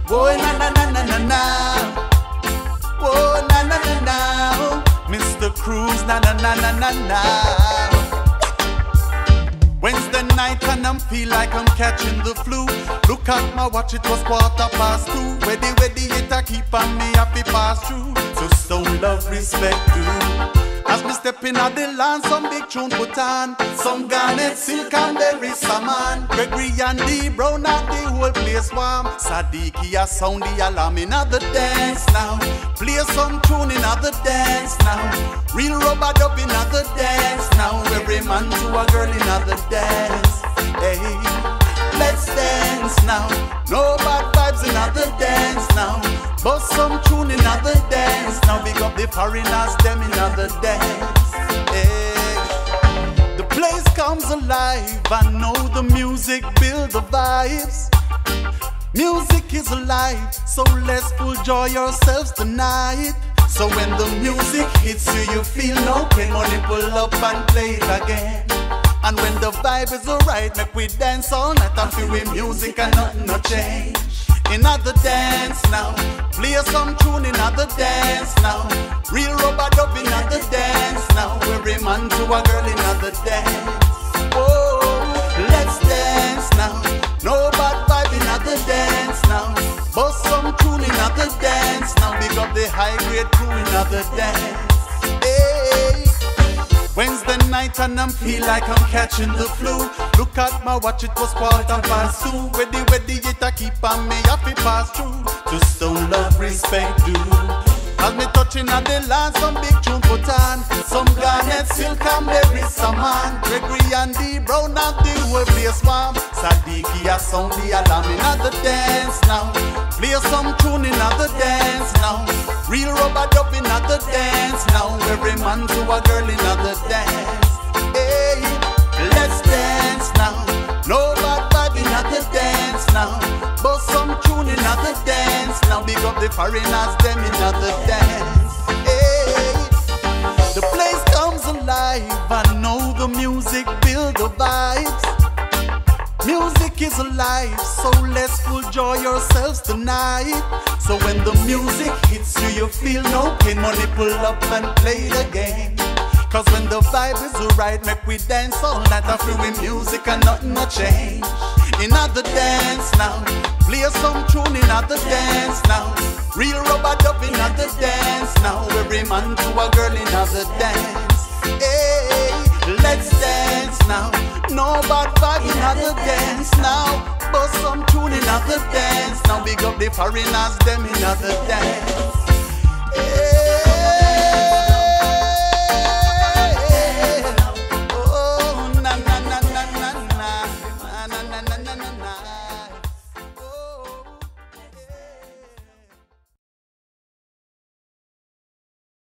Whoa, na na na na na na. Whoa, na na na na. Mr. Cruz, na na na na na na. Wednesday night and I feel like I'm catching the flu. Look at my watch, it was 2:15. Ready, it a keep on me happy pass through. So stone love, respect due. As me step in at the land, some big tune put on. Some garnet, silk and berry salmon. Gregory and D Brown at the whole place warm. Sadiki a sound the alarm in the dance now. Play some tune in the dance now. Real rubber dub in the dance now. Every man to a girl in the dance. Hey, let's dance now. No bad vibes in the dance now. Bust some tune in the dance now. Big up the foreigners, them in the dance. Hey, the place comes alive. I know the music build the vibes. Music is alive, so let's enjoy yourselves tonight. So when the music hits you, you feel no pain. Money pull up and play it again. And when the vibe is alright, make we dance all night and feel with music and nothing no change. In the dance now, play some tune in the dance now. Real rubber dub in the dance now. Every man to a girl in the dance. Oh, let's dance now. No bad vibe in the dance now. Bust some tune in the dance now. Big up the high grade crew in the dance. Hey, Wednesday night and I feel like I'm catching the flu. Look at my watch, it was 2:15. Ready, it a keep on me happy pass through. To stone love, respect due. As me touching at the land, some big tune put on. Some garnet, silk and berry salmon. Gregory and D Brown at the whole place warm. Sadiki a sound the alarm in the dance now. Play some tune in the dance now. Real rubber dub in the dance now. Every man to a girl in the dance. Hey, let's dance now. No bad vibe in the dance now. Bust some tune in the dance now. Big up the foreigners, them in the dance. Hey, the place comes alive. I know the music build the vibes. Music is alive, so let's enjoy yourselves tonight. So when the music hits you, you feel no pain. Money pull up and play the game. Cause when the vibe is alright, make we dance all night. I feel with music and nothing no change. In the dance now, play some tune in the dance now. Real rubber dub in the dance now. Every man to a girl in the dance. Hey, let's dance now. No bad vibe in the dance now. Bust some tune in the dance now. Big up the foreigners, them in the dance. Hey.